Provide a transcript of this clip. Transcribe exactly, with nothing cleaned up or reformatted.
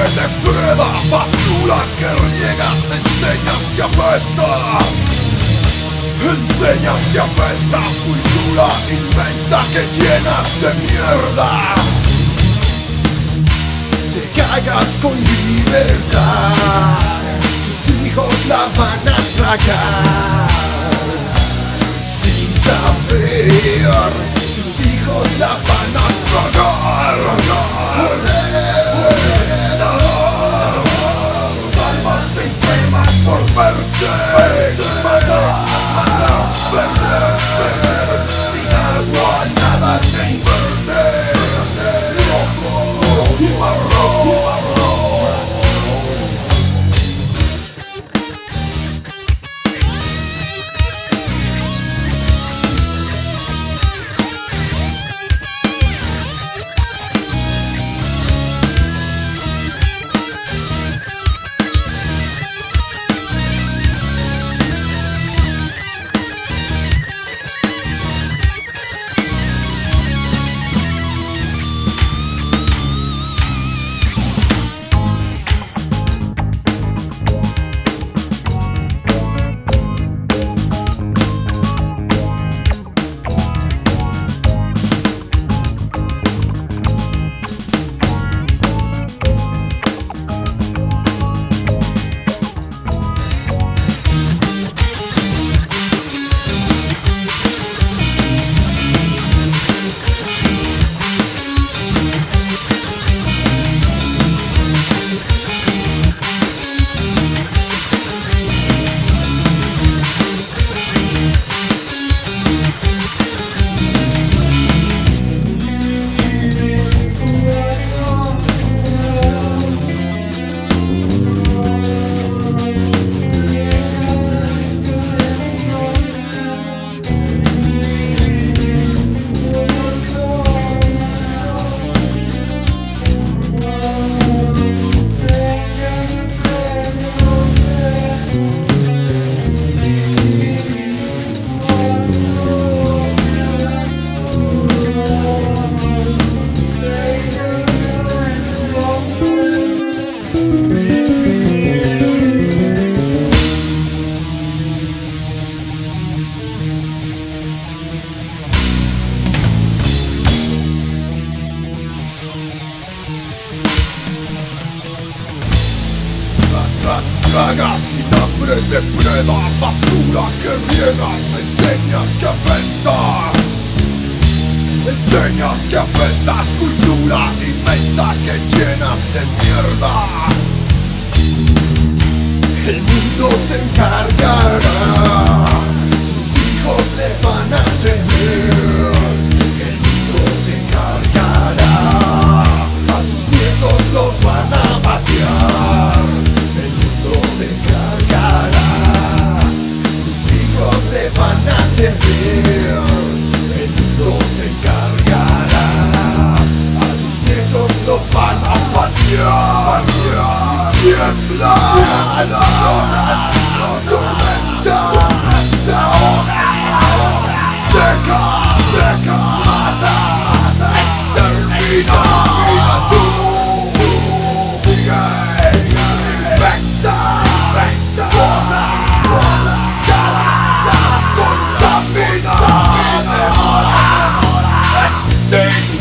hambre de prueba, basura que riegas, enseñas que apestas. Enseñas que apestas, cultura inmensa que llenas de mierda. Te cagas con libertad, tus hijos la van a tragar sin saber, sus hijos la van a tragar. Almas se enferman por verte, matar, matar, perder, perder, sin agua nada te inverte, rojo y marrón. Tragas sin hambre de prueba, basura que riegas, enseñas que apestas. Enseñas que apestas, cultura inmensa que llenas de mierda. El mundo se encargará, sus hijos le van a temer. El mundo se encargará, a sus nietos los van a patear. Se encargará, sus hijos le van a servir. El mundo se encargará, a sus nietos los van a patear. Tiembla la tormenta, ahoga, seca, seca, mata, extermina, tú sigue, infecta. Contamina, extingue.